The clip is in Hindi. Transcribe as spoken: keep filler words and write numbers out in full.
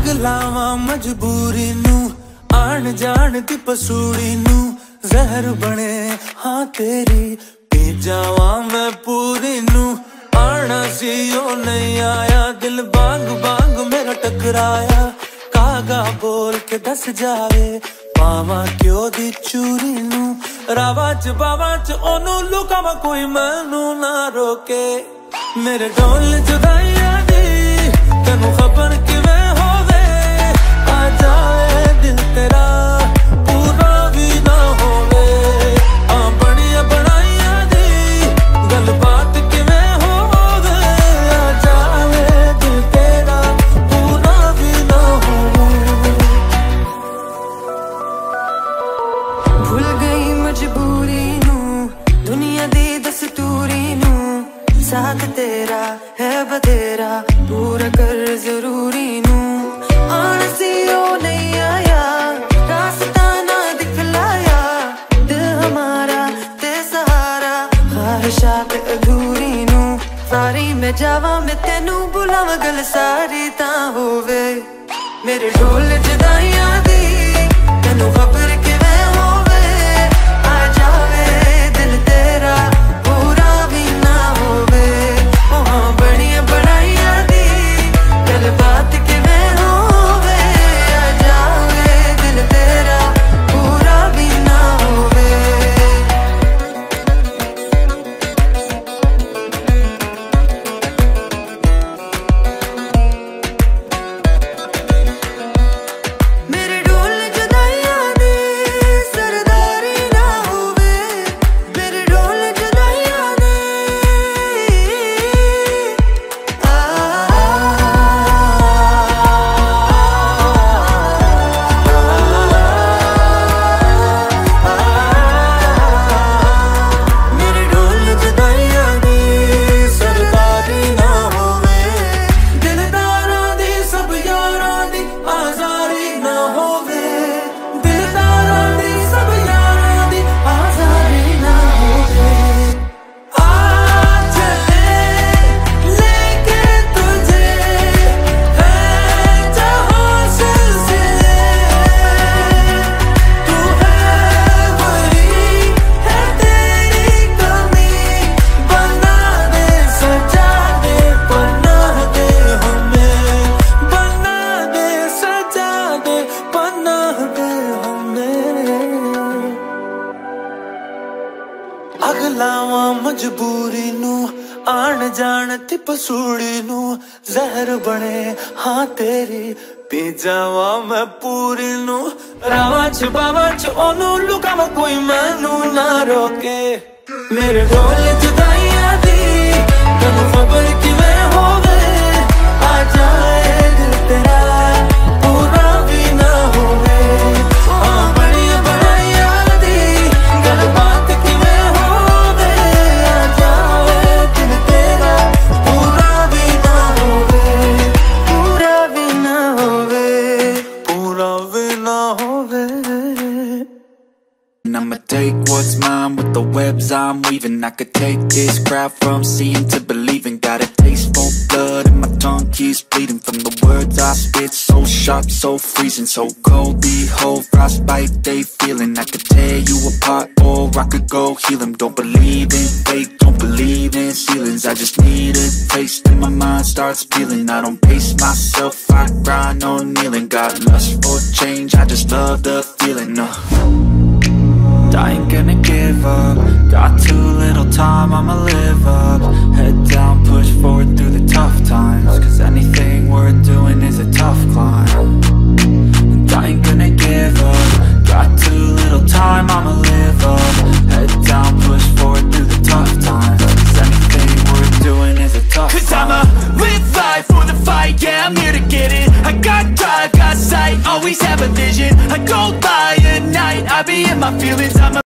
लावां मजबूरी नू आन जान दी पसूड़ी नू जहर बने हाँ तेरी पी जावां मैं पूरी नू आना सी ओ नहीं आया दिल बांग बांग मेरा टकराया कागा बोल के दस जावे पावा क्यों दी चूरी नू रावा च बावा च ओनू लुकावा कोई मैनू ना रोके मेरे ढोल जुदाइयां दी तेनू खबर किवें होवे आ जाए दिल तेरा पूरा भी ना होवे आ बड़िया बनाइयां दी गल बात किवें होवे आ जाए दिल तेरा पूरा भी ना होवे भूल गई मजबूरी नू दुनिया दी दस्तूरी नू साथ तेरा है बतेरा पूरा कर जरूरी नू आना सी ओ नहीं आया रास्ता ना दिखलाया दिल हमारा ते सहारा ख्वाहिशात अधूरी नू सारी मैं जावा मैं तेनू बुलावा गल सारी ता होवे मेरे ढोल जुदाइयां दी तेनू खबर किवें होवे आ जावे दिल तेरा पूरा भी ना होवे ओ हाँ बड़िया बनाइयां दी गल बात किवें होवे आ जावे दिल तेरा पूरा भी ना होवे मेरे ढोल जुदाइयां दी सरदारी ना होवे मेरे ढोल जुदाइयां दी आ मेरे ढोल जुदाइयां दी सरदारी ना होवे दिलदारां दी सब यारां दी आज़ारी ना होवे दिलदारां दी सब यारां दी आज़ारी ना होवे आ चले लेके तुझे है जहां सिलसिले तू है वही है तेरी कमी बना दे सजा दे पनाह दे हमें बना दे सजा दे पनाह दे हमें अगलावा मजबूरी नू आन जान ती पसूड़ी नू जहर बने हाँ तेरी पी जावा मैं पूरी नू रावा च बावा च ओनू लुकावा कोई मैनू ना रोके मेरे ढोल जुदाइयां दी तेनू खबर किवें होवे आ जाए दिल तेरा पूरा भी ना होवे आ बड़िया बनाइयां दी गल बात किवें होवे आ जाए दिल तेरा पूरा भी ना होवे पूरा भी ना होवे पूरा भी ना होवे And I'ma take what's mine with the webs I'm weaving. I could take this crowd from seeing to believing. Got a taste for blood and my tongue keeps bleeding from the words I spit. So sharp, so freezing, so cold. Behold, frostbite they feeling. I could tear you apart or I could go heal them. Don't believe in fate, don't believe in ceilings. I just need a taste and my mind starts peeling. I don't pace myself, I grind on kneeling. Got lust for change, I just love the feeling. uh. I ain't gonna give up. Got too little time, I'ma live up. Head down, push forward through the tough times. Cause anything worth doing is a tough climb. And I ain't gonna give up. Got too little time, I'ma live up. Head down, push forward through the tough times. Cause anything worth doing is a tough Cause climb. I'ma live life for the fight, yeah, I'm here to get it. I got drive, got sight, always have a vision. I go by at night, I be in my feelings, I'm a